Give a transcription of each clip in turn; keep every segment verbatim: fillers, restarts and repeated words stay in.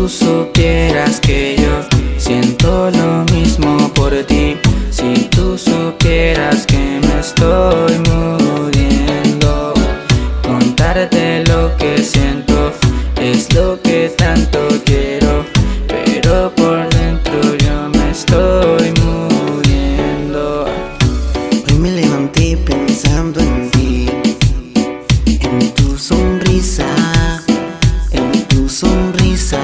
tú supieras que yo siento lo mismo por ti, si tú supieras que me estoy muriendo, contarte lo que siento es lo que tanto quiero, pero por dentro yo me estoy muriendo. Hoy me levanté pensando en ti, en tu sonrisa, en tu sonrisa,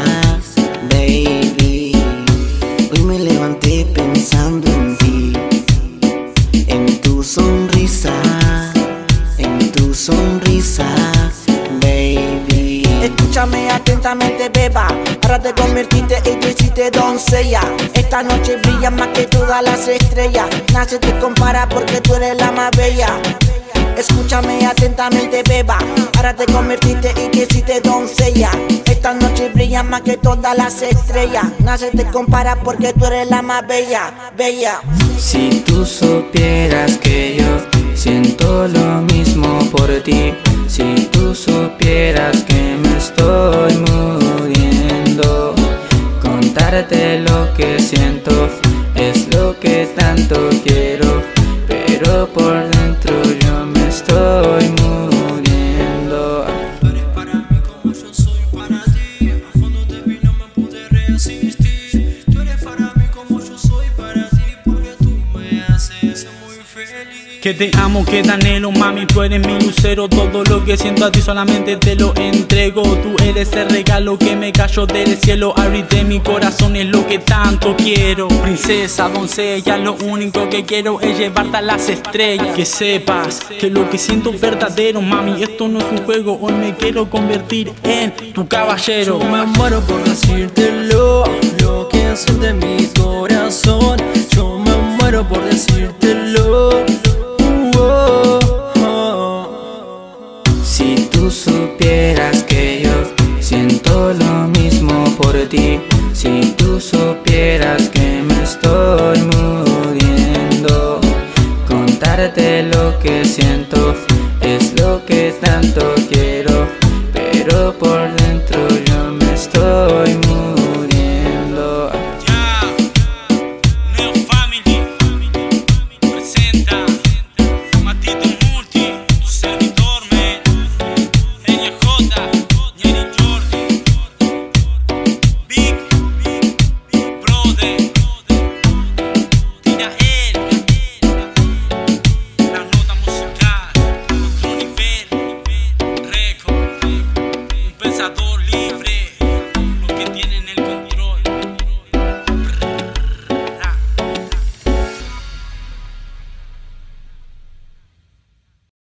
baby. Hoy me levanté pensando en ti, en tu sonrisa, en tu sonrisa, baby. Escúchame atentamente, beba. Ahora te convertiste y te hiciste doncella. Esta noche brilla más que todas las estrellas. Nadie te compara porque tú eres la más bella. Escúchame atentamente, beba. Ahora te convertiste y te hiciste doncella. Esta noche brilla más que todas las estrellas. Nadie te compara porque tú eres la más bella, bella. Si tú supieras que yo siento lo mismo por ti, si tú supieras que me estoy muriendo, contarte lo que siento es lo que tanto quiero, pero por dentro yo me estoy muriendo. Tú eres para mí como yo soy para ti. Cuando te vi no me pude resistir. Tú eres para mí como yo soy para ti, porque tú me haces muy feliz. Que te amo, que te anhelo, mami, tú eres mi lucero. Todo lo que siento a ti solamente te lo entrego. Tú eres el regalo que me cayó del cielo. Abriste mi corazón, es lo que tanto quiero. Princesa, doncella, lo único que quiero es llevarte a las estrellas. Que sepas que lo que siento es verdadero, mami, esto no es un juego. Hoy me quiero convertir en tu caballero. Yo me muero por decírtelo, lo que siente mi corazón. Yo me muero por decírtelo. Si tú supieras que yo siento lo mismo por ti, si tú supieras que me estoy muriendo, contarte lo que siento es lo que tanto quiero, pero por dentro yo me estoy muriendo. Ya, Neo Family presenta Matito Multi, tu servidor, man. N J, Jenny Jordi, Big, Big Brother, Tira él, la nota musical, otro nivel, récord, un pensador libre.